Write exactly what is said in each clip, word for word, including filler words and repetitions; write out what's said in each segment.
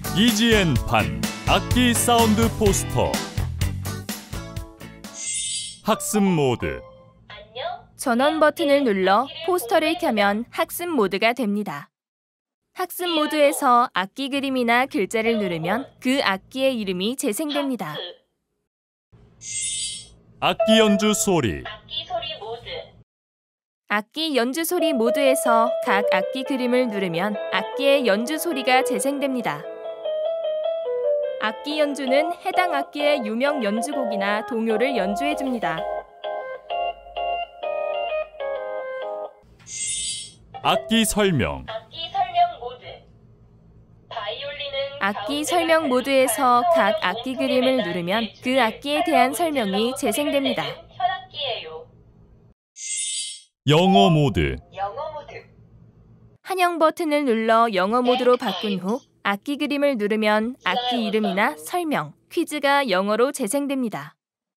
이지엔판 악기 사운드 포스터. 학습 모드. 전원 버튼을 눌러 포스터를 켜면 학습 모드가 됩니다. 학습 모드에서 악기 그림이나 글자를 누르면 그 악기의 이름이 재생됩니다. 악기 연주 소리. 악기 연주 소리 모드에서 각 악기 그림을 누르면 악기의 연주 소리가 재생됩니다. 악기 연주는 해당 악기의 유명 연주곡이나 동요를 연주해줍니다. 악기 설명. 악기 설명 모드에서 각 악기 그림을 누르면 그 악기에 대한 설명이 재생됩니다. 영어 모드. 한영 버튼을 눌러 영어 모드로 바꾼 후 악기 그림을 누르면 악기 이름이나 설명, 퀴즈가 영어로 재생됩니다.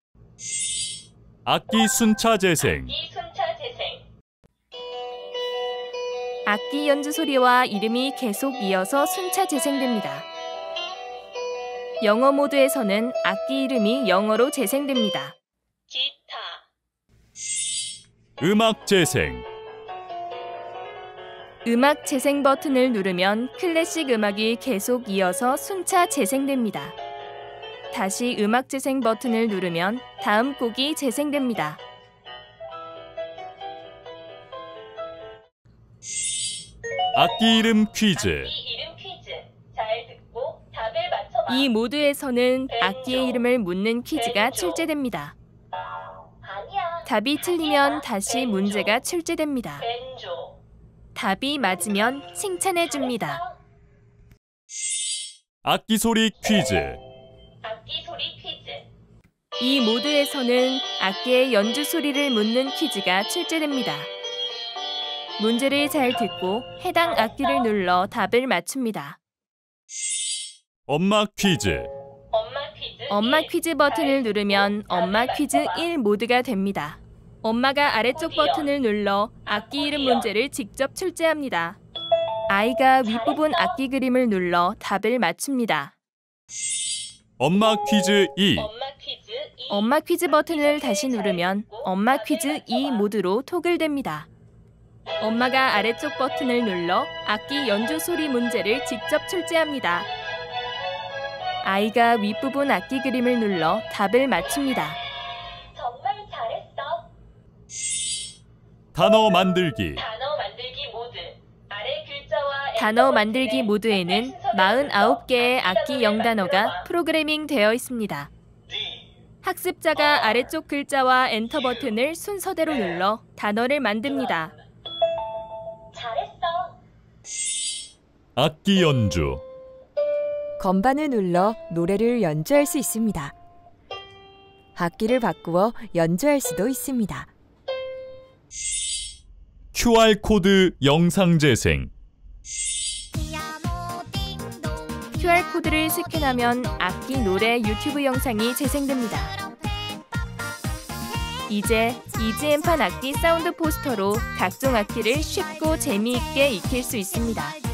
악기 순차 재생. 악기 연주 소리와 이름이 계속 이어서 순차 재생됩니다. 영어 모드에서는 악기 이름이 영어로 재생됩니다. 음악 재생. 음악 재생 버튼을 누르면 클래식 음악이 계속 이어서 순차 재생됩니다. 다시 음악 재생 버튼을 누르면 다음 곡이 재생됩니다. 악기 이름 퀴즈. 이 모드에서는 악기의 이름을 묻는 퀴즈가 출제됩니다. 답이 틀리면 다시 문제가 출제됩니다. 답이 맞으면 칭찬해줍니다. 악기 소리 퀴즈. 이 모드에서는 악기의 연주 소리를 묻는 퀴즈가 출제됩니다. 문제를 잘 듣고 해당 악기를 눌러 답을 맞춥니다. 엄마 퀴즈. 엄마 퀴즈 버튼을 누르면 엄마 퀴즈 일 모드가 됩니다. 엄마가 아래쪽 버튼을 눌러 악기 이름 문제를 직접 출제합니다. 아이가 윗부분 악기 그림을 눌러 답을 맞춥니다. 엄마 퀴즈 이. 엄마 퀴즈 버튼을 다시 누르면 엄마 퀴즈 이 모드로 토글됩니다. 엄마가 아래쪽 버튼을 눌러 악기 연주 소리 문제를 직접 출제합니다. 아이가 윗부분 악기 그림을 눌러 답을 맞춥니다. 정말 잘했어. 단어 만들기. 단어 만들기 모드. 아래 글자와 단어 만들기 모드에는 사십구 개의 악기 영단어가 프로그래밍 되어 있습니다. 학습자가 아래쪽 글자와 엔터 버튼을 순서대로 눌러 단어를 만듭니다. 잘했어. 악기 연주. 건반을 눌러 노래를 연주할 수 있습니다. 악기를 바꾸어 연주할 수도 있습니다. 큐알 코드 영상 재생. 큐알 코드를 스캔하면 악기 노래 유튜브 영상이 재생됩니다. 이제 이지엔판 악기 사운드 포스터로 각종 악기를 쉽고 재미있게 익힐 수 있습니다.